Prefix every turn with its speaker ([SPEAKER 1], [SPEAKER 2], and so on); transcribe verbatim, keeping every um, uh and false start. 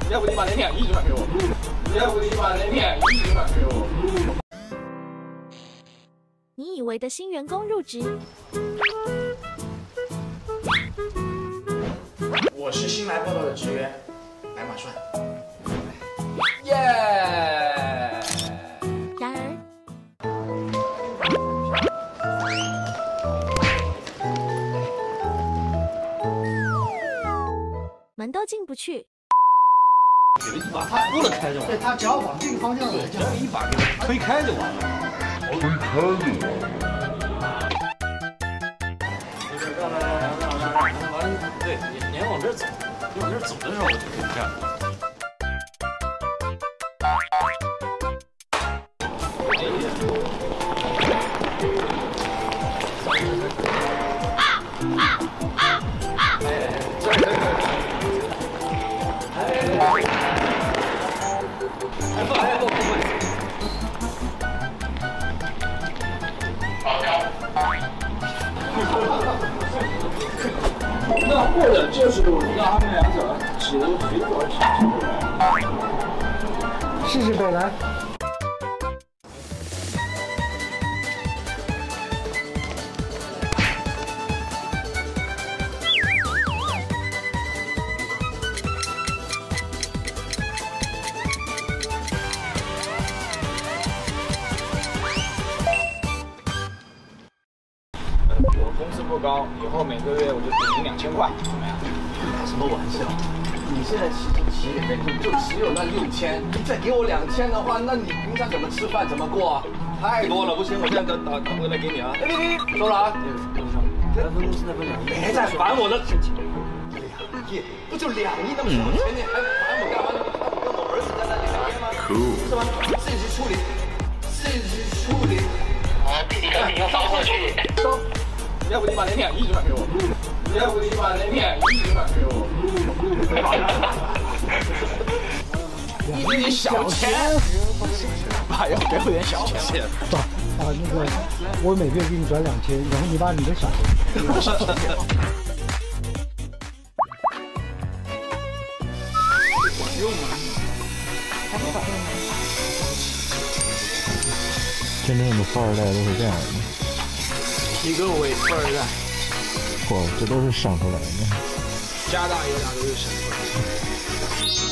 [SPEAKER 1] 要不你把那天一直转给我，要不你把那天一直转给我。
[SPEAKER 2] 你以为的新员工入职。
[SPEAKER 3] 我是新来报道的职员，白马帅。
[SPEAKER 1] 耶！
[SPEAKER 2] 然而，门都进不去。
[SPEAKER 4] 给他一把，他不能开就完了。
[SPEAKER 5] 对他只要往这个方向来，
[SPEAKER 4] 只要一把给他推开就完了。推开就完了。让让让让让让让，完了，对，你你要往这走，你往这走的时候我就可以这样。
[SPEAKER 1] 那或者就是让他们两者只随我产生出来。
[SPEAKER 5] 试试北来。
[SPEAKER 1] 我工资不高，以后每个月我就给您两千块，怎么样？
[SPEAKER 4] 开什么玩笑？你现在企企业里面就就只有那六千，你再给我两千的话，那你平常怎么吃饭怎么过啊？太多了，不行，我现在打打打回来给你啊！哎，别别别，收了啊！来分公司那分两亿，别再烦我了。两亿不就两亿那么少钱，你还烦我干嘛？你看我跟我儿子在那里聊天吗？是吧？自己处理，自己处理。
[SPEAKER 6] 啊，弟弟赶紧要发过去。
[SPEAKER 1] 收，要不你把那天一直转给我，要不你把那天一直转给我。一点点小钱，爸要给我点小钱。
[SPEAKER 5] 爸，把那个我每个月给你转两千，然后你把你的小钱。
[SPEAKER 7] 真正的富二代都是这样的。
[SPEAKER 1] 一个伪富二代，
[SPEAKER 7] 嚯，这都是省出来的。
[SPEAKER 1] 家大业大都是省出来的。